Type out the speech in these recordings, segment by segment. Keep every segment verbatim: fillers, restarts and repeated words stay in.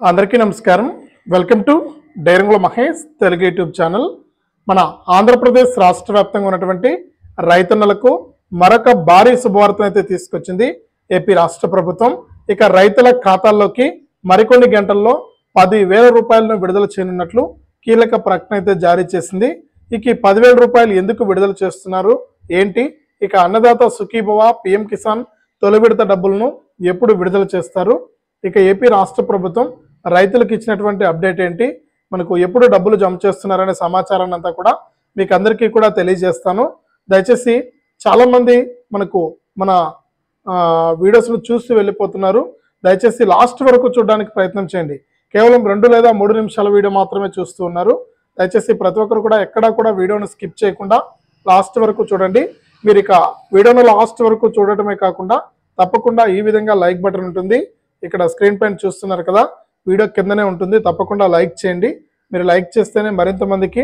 అందరికీ నమస్కారం. Welcome to డైరంగుల మహేష్ తెలుగు యూట్యూబ్ ఛానల్. మన ఆంధ్రప్రదేశ్ రాష్ట్ర వ్యాప్తంగా ఉన్నటువంటి రైతన్నలకు మరొక భారీ శుభవార్తను అయితే తీసుకొచ్చింది ఏపీ రాష్ట్ర ప్రభుత్వం. ఇక రైతుల ఖాతాల్లోకి మరికొన్ని గంటల్లో పది వేల రూపాయలను విడుదల చేయనున్నట్లు కీలక ప్రకటన అయితే జారీ చేసింది. ఇక ఈ పదివేల రూపాయలు ఎందుకు విడుదల చేస్తున్నారు ఏంటి, ఇక అన్నదాత సుఖీభవ పిఎం కిసాన్ తొలి విడత డబ్బులను ఎప్పుడు విడుదల చేస్తారు, ఇక ఏపీ రాష్ట్ర ప్రభుత్వం రైతులకు ఇచ్చినటువంటి అప్డేట్ ఏంటి, మనకు ఎప్పుడు డబ్బులు జమ చేస్తున్నారనే సమాచారాన్ని అంతా కూడా మీకు అందరికీ కూడా తెలియజేస్తాను. దయచేసి చాలామంది మనకు మన వీడియోస్ను చూస్తూ వెళ్ళిపోతున్నారు. దయచేసి లాస్ట్ వరకు చూడడానికి ప్రయత్నం చేయండి. కేవలం రెండు లేదా మూడు నిమిషాల వీడియో మాత్రమే చూస్తూ ఉన్నారు. దయచేసి ప్రతి ఒక్కరు కూడా ఎక్కడా కూడా వీడియోను స్కిప్ చేయకుండా లాస్ట్ వరకు చూడండి. మీరు ఇక వీడియోను లాస్ట్ వరకు చూడటమే కాకుండా తప్పకుండా ఈ విధంగా లైక్ బటన్ ఉంటుంది, ఇక్కడ స్క్రీన్ పైన చూస్తున్నారు కదా, వీడియో కిందనే ఉంటుంది, తప్పకుండా లైక్ చేయండి. మీరు లైక్ చేస్తేనే మరింత మందికి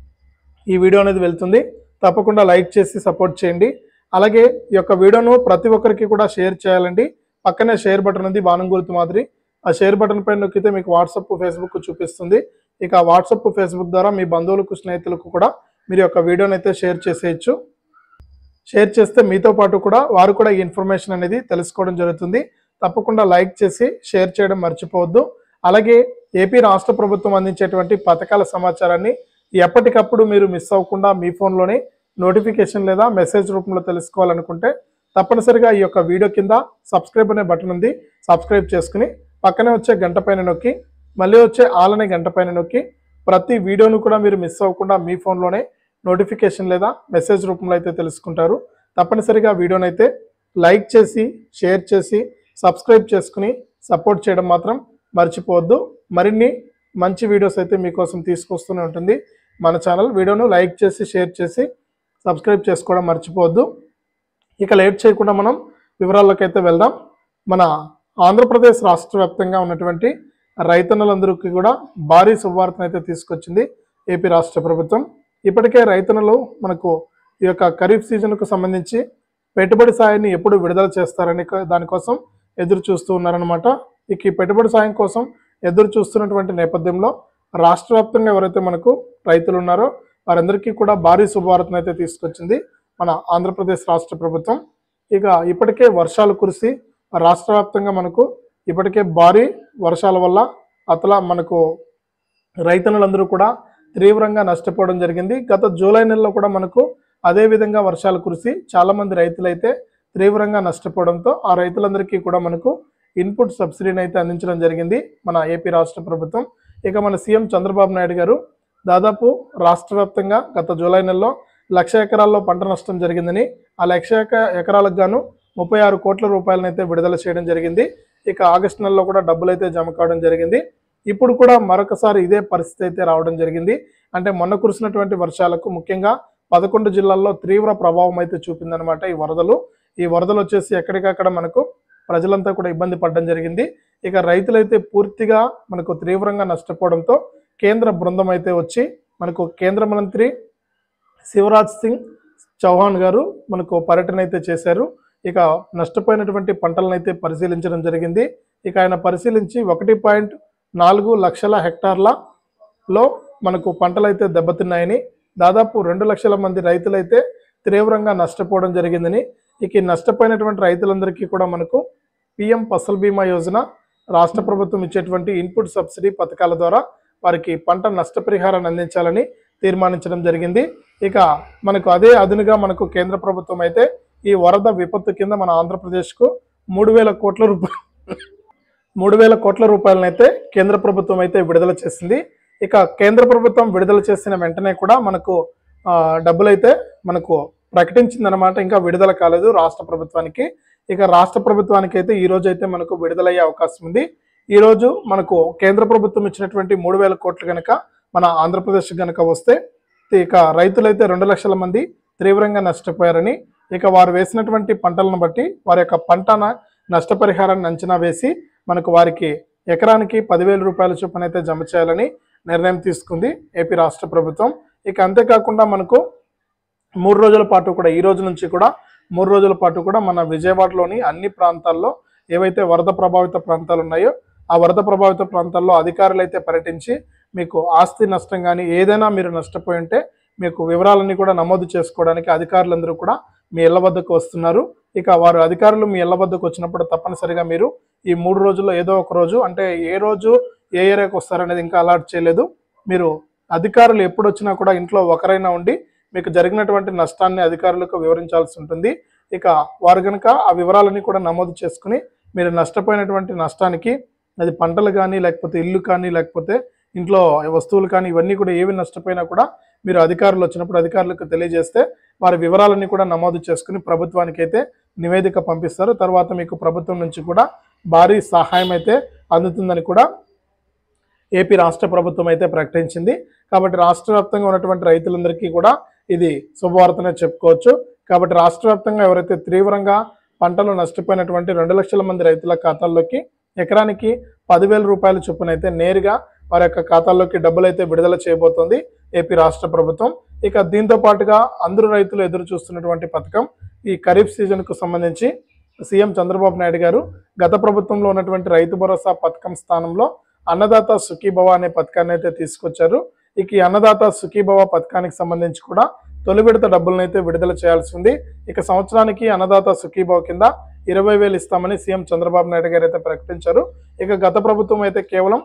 ఈ వీడియో అనేది వెళ్తుంది. తప్పకుండా లైక్ చేసి సపోర్ట్ చేయండి. అలాగే ఈ యొక్క వీడియోను ప్రతి ఒక్కరికి కూడా షేర్ చేయాలండి. పక్కనే షేర్ బటన్ ఉంది బాణం గుర్తు మాదిరి, ఆ షేర్ బటన్ పైన నొక్కితే మీకు వాట్సాప్ ఫేస్బుక్ చూపిస్తుంది. ఇక వాట్సాప్ ఫేస్బుక్ ద్వారా మీ బంధువులకు స్నేహితులకు కూడా మీరు యొక్క వీడియోని అయితే షేర్ చేసేయచ్చు. షేర్ చేస్తే మీతో పాటు కూడా వారు కూడా ఈ ఇన్ఫర్మేషన్ అనేది తెలుసుకోవడం జరుగుతుంది. తప్పకుండా లైక్ చేసి షేర్ చేయడం మర్చిపోవద్దు. అలాగే ఏపీ రాష్ట్ర ప్రభుత్వం అందించేటువంటి పథకాల సమాచారాన్ని ఎప్పటికప్పుడు మీరు మిస్ అవ్వకుండా మీ ఫోన్లోనే నోటిఫికేషన్ లేదా మెసేజ్ రూపంలో తెలుసుకోవాలనుకుంటే తప్పనిసరిగా ఈ యొక్క వీడియో కింద సబ్స్క్రైబ్ అనే బటన్ ఉంది, సబ్స్క్రైబ్ చేసుకుని పక్కనే వచ్చే గంట పైన నొక్కి మళ్ళీ వచ్చే ఆల్ అనే గంట పైన నొక్కి ప్రతి వీడియోను కూడా మీరు మిస్ అవ్వకుండా మీ ఫోన్లోనే నోటిఫికేషన్ లేదా మెసేజ్ రూపంలో అయితే తెలుసుకుంటారు. తప్పనిసరిగా వీడియోని అయితే లైక్ చేసి షేర్ చేసి సబ్స్క్రైబ్ చేసుకుని సపోర్ట్ చేయడం మాత్రం మర్చిపోవద్దు. మరిన్ని మంచి వీడియోస్ అయితే మీకోసం తీసుకొస్తూనే ఉంటుంది మన ఛానల్. వీడియోను లైక్ చేసి షేర్ చేసి సబ్స్క్రైబ్ చేసుకోవడం మర్చిపోవద్దు. ఇక లేట్ చేయకుండా మనం వివరాల్లోకి అయితే వెళ్దాం. మన ఆంధ్రప్రదేశ్ రాష్ట్ర వ్యాప్తంగా ఉన్నటువంటి రైతన్నలందరికీ కూడా భారీ శుభవార్తను అయితే తీసుకొచ్చింది ఏపీ రాష్ట్ర ప్రభుత్వం. ఇప్పటికే రైతన్నలు మనకు ఈ యొక్క ఖరీఫ్ సీజన్కు సంబంధించి పెట్టుబడి సాయాన్ని ఎప్పుడు విడుదల చేస్తారని దానికోసం ఎదురు చూస్తూ ఉన్నారనమాట. ఇక ఈ పెట్టుబడి సాయం కోసం ఎదురు చూస్తున్నటువంటి నేపథ్యంలో రాష్ట్ర వ్యాప్తంగా ఎవరైతే మనకు రైతులు ఉన్నారో వారందరికీ కూడా భారీ శుభవార్తను అయితే తీసుకొచ్చింది మన ఆంధ్రప్రదేశ్ రాష్ట్ర ప్రభుత్వం. ఇక ఇప్పటికే వర్షాలు కురిసి రాష్ట్ర వ్యాప్తంగా మనకు ఇప్పటికే భారీ వర్షాల వల్ల అతలా మనకు రైతన్నులందరూ కూడా తీవ్రంగా నష్టపోవడం జరిగింది. గత జూలై నెలలో కూడా మనకు అదే విధంగా వర్షాలు కురిసి చాలామంది రైతులైతే తీవ్రంగా నష్టపోవడంతో ఆ రైతులందరికీ కూడా మనకు ఇన్పుట్ సబ్సిడీని అయితే అందించడం జరిగింది మన ఏపీ రాష్ట్ర ప్రభుత్వం. ఇక మన సీఎం చంద్రబాబు నాయుడు గారు దాదాపు రాష్ట్ర వ్యాప్తంగా గత జూలై నెలలో లక్ష ఎకరాల్లో పంట నష్టం జరిగిందని ఆ లక్ష ఎకరాలకు గాను ముప్పై ఆరు కోట్ల రూపాయలను అయితే విడుదల చేయడం జరిగింది. ఇక ఆగస్టు నెలలో కూడా డబ్బులు అయితే జమ కావడం జరిగింది. ఇప్పుడు కూడా మరొకసారి ఇదే పరిస్థితి అయితే రావడం జరిగింది. అంటే మొన్న కురిసినటువంటి వర్షాలకు ముఖ్యంగా పదకొండు జిల్లాల్లో తీవ్ర ప్రభావం అయితే చూపిందనమాట ఈ వరదలు. ఈ వరదలు వచ్చేసి ఎక్కడికక్కడ మనకు ప్రజలంతా కూడా ఇబ్బంది పడడం జరిగింది. ఇక రైతులైతే పూర్తిగా మనకు తీవ్రంగా నష్టపోవడంతో కేంద్ర బృందం అయితే వచ్చి మనకు కేంద్ర మంత్రి శివరాజ్ సింగ్ చౌహాన్ గారు మనకు పర్యటన అయితే చేశారు. ఇక నష్టపోయినటువంటి పంటలను అయితే పరిశీలించడం జరిగింది. ఇక ఆయన పరిశీలించి ఒకటి పాయింట్ నాలుగు లక్షల హెక్టార్లలో మనకు పంటలు అయితే దెబ్బతిన్నాయని, దాదాపు రెండు లక్షల మంది రైతులైతే తీవ్రంగా నష్టపోవడం జరిగిందని, ఇక నష్టపోయినటువంటి రైతులందరికీ కూడా మనకు పిఎం ఫసల్ బీమా యోజన రాష్ట్ర ప్రభుత్వం ఇచ్చేటువంటి ఇన్పుట్ సబ్సిడీ పథకాల ద్వారా వారికి పంట నష్టపరిహారాన్ని అందించాలని తీర్మానించడం జరిగింది. ఇక మనకు అదే అదునుగా మనకు కేంద్ర ప్రభుత్వం అయితే ఈ వరద విపత్తు కింద మన ఆంధ్రప్రదేశ్కు మూడు వేల కోట్ల రూపాయలు మూడు వేల కోట్ల రూపాయలనైతే కేంద్ర ప్రభుత్వం అయితే విడుదల చేసింది. ఇక కేంద్ర ప్రభుత్వం విడుదల చేసిన వెంటనే కూడా మనకు డబ్బులైతే మనకు ప్రకటించిందనమాట. ఇంకా విడుదల కాలేదు రాష్ట్ర ప్రభుత్వానికి. ఇక రాష్ట్ర ప్రభుత్వానికి అయితే ఈ రోజు అయితే మనకు విడుదలయ్యే అవకాశం ఉంది. ఈ రోజు మనకు కేంద్ర ప్రభుత్వం ఇచ్చినటువంటి మూడు వేల కోట్లు కనుక మన ఆంధ్రప్రదేశ్ కనుక వస్తే ఇక రైతులైతే రెండు లక్షల మంది తీవ్రంగా నష్టపోయారని, ఇక వారు వేసినటువంటి పంటలను బట్టి వారి యొక్క పంట నష్టపరిహారాన్ని అంచనా వేసి మనకు వారికి ఎకరానికి పదివేల రూపాయల చొప్పున అయితే జమ చేయాలని నిర్ణయం తీసుకుంది ఏపీ రాష్ట్ర ప్రభుత్వం. ఇక అంతేకాకుండా మనకు మూడు రోజుల పాటు కూడా ఈ రోజు నుంచి కూడా మూడు రోజుల పాటు కూడా మన విజయవాడలోని అన్ని ప్రాంతాల్లో ఏవైతే వరద ప్రభావిత ప్రాంతాలు ఉన్నాయో ఆ వరద ప్రభావిత ప్రాంతాల్లో అధికారులు అయితే పర్యటించి మీకు ఆస్తి నష్టం కానీ ఏదైనా మీరు నష్టపోయి ఉంటే మీకు వివరాలన్నీ కూడా నమోదు చేసుకోవడానికి అధికారులందరూ కూడా మీ ఇళ్ల వద్దకు వస్తున్నారు. ఇక వారు అధికారులు మీ ఇళ్ల వద్దకు వచ్చినప్పుడు తప్పనిసరిగా మీరు ఈ మూడు రోజుల్లో ఏదో ఒక రోజు, అంటే ఏ రోజు ఏ ఏరియాకి వస్తారనేది ఇంకా అలాట్ చేయలేదు, మీరు అధికారులు ఎప్పుడు వచ్చినా కూడా ఇంట్లో ఒకరైనా ఉండి మీకు జరిగినటువంటి నష్టాన్ని అధికారులకు వివరించాల్సి ఉంటుంది. ఇక వారు కనుక ఆ వివరాలన్నీ కూడా నమోదు చేసుకుని మీరు నష్టపోయినటువంటి నష్టానికి, అది పంటలు కానీ లేకపోతే ఇల్లు కానీ లేకపోతే ఇంట్లో వస్తువులు కానీ ఇవన్నీ కూడా ఏవి నష్టపోయినా కూడా మీరు అధికారులు వచ్చినప్పుడు అధికారులకు తెలియజేస్తే వారి వివరాలన్నీ కూడా నమోదు చేసుకుని ప్రభుత్వానికి అయితే నివేదిక పంపిస్తారు. తర్వాత మీకు ప్రభుత్వం నుంచి కూడా భారీ సహాయం అయితే అందుతుందని కూడా ఏపీ రాష్ట్ర ప్రభుత్వం అయితే ప్రకటించింది. కాబట్టి రాష్ట్ర వ్యాప్తంగా ఉన్నటువంటి రైతులందరికీ కూడా ఇది శుభవార్తనే చెప్పుకోవచ్చు. కాబట్టి రాష్ట్ర వ్యాప్తంగా ఎవరైతే తీవ్రంగా పంటలు నష్టపోయినటువంటి రెండు లక్షల మంది రైతుల ఖాతాల్లోకి ఎకరానికి పదివేల రూపాయల చొప్పున అయితే నేరుగా వారి యొక్క ఖాతాల్లోకి డబ్బులు అయితే విడుదల చేయబోతోంది ఏపీ రాష్ట్ర ప్రభుత్వం. ఇక దీంతో పాటుగా అందరూ రైతులు ఎదురు చూస్తున్నటువంటి పథకం ఈ ఖరీఫ్ సీజన్కు సంబంధించి సీఎం చంద్రబాబు నాయుడు గారు గత ప్రభుత్వంలో ఉన్నటువంటి రైతు భరోసా పథకం స్థానంలో అన్నదాత సుఖీభవ అనే పథకాన్ని అయితే తీసుకొచ్చారు. ఇక ఈ అన్నదాత సుఖీభవ పథకానికి సంబంధించి కూడా తొలి విడత డబ్బులను అయితే విడుదల చేయాల్సి ఉంది. ఇక సంవత్సరానికి అన్నదాత సుఖీభవ కింద ఇరవై వేలు ఇస్తామని సీఎం చంద్రబాబు నాయుడు గారు అయితే ప్రకటించారు. ఇక గత ప్రభుత్వం అయితే కేవలం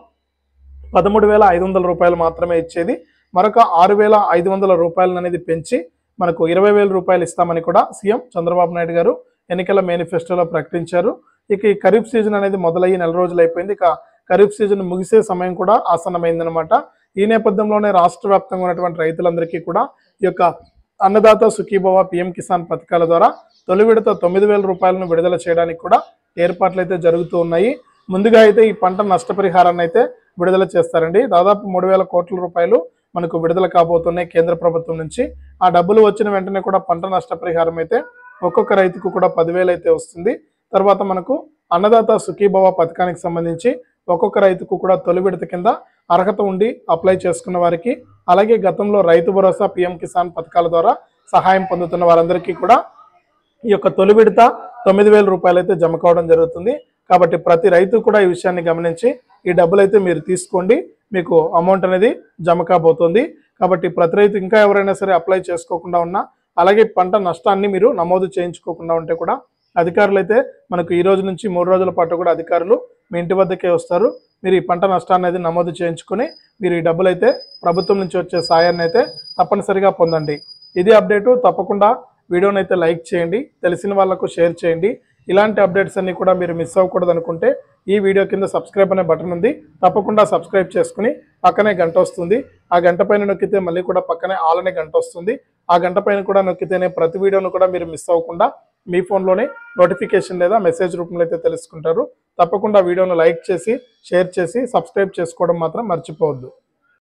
పదమూడు వేల ఐదు వందల రూపాయలు మాత్రమే ఇచ్చేది. మరొక ఆరు వేల ఐదు వందల రూపాయలను అనేది పెంచి మనకు ఇరవై వేల రూపాయలు ఇస్తామని కూడా సీఎం చంద్రబాబు నాయుడు గారు ఎన్నికల మేనిఫెస్టోలో ప్రకటించారు. ఇక ఈ ఖరీఫ్ సీజన్ అనేది మొదలయ్యి నెల రోజులు అయిపోయింది. ఇక ఖరీఫ్ సీజన్ ముగిసే సమయం కూడా ఆసన్నమైందనమాట. ఈ నేపథ్యంలోనే రాష్ట్ర వ్యాప్తంగా ఉన్నటువంటి రైతులందరికీ కూడా ఈ యొక్క అన్నదాత సుఖీభవ పిఎం కిసాన్ పథకాల ద్వారా తొలి విడత తొమ్మిది వేల రూపాయలను విడుదల చేయడానికి కూడా ఏర్పాట్లు అయితే జరుగుతూ ఉన్నాయి. ముందుగా అయితే ఈ పంట నష్టపరిహారాన్ని అయితే విడుదల చేస్తారండి. దాదాపు మూడు వేల కోట్ల రూపాయలు మనకు విడుదల కాబోతున్నాయి కేంద్ర ప్రభుత్వం నుంచి. ఆ డబ్బులు వచ్చిన వెంటనే కూడా పంట నష్టపరిహారం అయితే ఒక్కొక్క రైతుకు కూడా పదివేలు అయితే వస్తుంది. తర్వాత మనకు అన్నదాత సుఖీభవ పథకానికి సంబంధించి ఒక్కొక్క రైతుకు కూడా తొలి విడత కింద అర్హత ఉండి అప్లై చేసుకున్న వారికి, అలాగే గతంలో రైతు భరోసా పిఎం కిసాన్ పథకాల ద్వారా సహాయం పొందుతున్న వారందరికీ కూడా ఈ యొక్క తొలి విడత తొమ్మిది వేల రూపాయలు అయితే జమ కావడం జరుగుతుంది. కాబట్టి ప్రతి రైతు కూడా ఈ విషయాన్ని గమనించి ఈ డబ్బులు అయితే మీరు తీసుకోండి, మీకు అమౌంట్ అనేది జమ కాబోతుంది. కాబట్టి ప్రతి రైతు ఇంకా ఎవరైనా సరే అప్లై చేసుకోకుండా ఉన్నా, అలాగే పంట నష్టాన్ని మీరు నమోదు చేయించుకోకుండా ఉంటే కూడా అధికారులు అయితే మనకు ఈ రోజు నుంచి మూడు రోజుల పాటు కూడా అధికారులు మీ ఇంటి వద్దకే వస్తారు. మీరు ఈ పంట నష్టాన్ని అనేది నమోదు చేయించుకొని మీరు ఈ డబ్బులు అయితే ప్రభుత్వం నుంచి వచ్చే సాయాన్ని అయితే తప్పనిసరిగా పొందండి. ఇది అప్డేటు. తప్పకుండా వీడియోని అయితే లైక్ చేయండి, తెలిసిన వాళ్ళకు షేర్ చేయండి. ఇలాంటి అప్డేట్స్ అన్ని కూడా మీరు మిస్ అవ్వకూడదు అనుకుంటే ఈ వీడియో కింద సబ్స్క్రైబ్ అనే బటన్ ఉంది, తప్పకుండా సబ్స్క్రైబ్ చేసుకుని పక్కనే గంట వస్తుంది. ఆ గంట పైన నొక్కితే మళ్ళీ కూడా పక్కనే ఆల్ అనే గంట వస్తుంది. ఆ గంట పైన కూడా నొక్కితేనే ప్రతి వీడియోను కూడా మీరు మిస్ అవ్వకుండా మీ ఫోన్లోనే నోటిఫికేషన్ లేదా మెసేజ్ రూపంలో అయితే తెలుసుకుంటారు. తప్పకుండా వీడియోను లైక్ చేసి షేర్ చేసి సబ్స్క్రైబ్ చేసుకోవడం మాత్రం మర్చిపోవద్దు.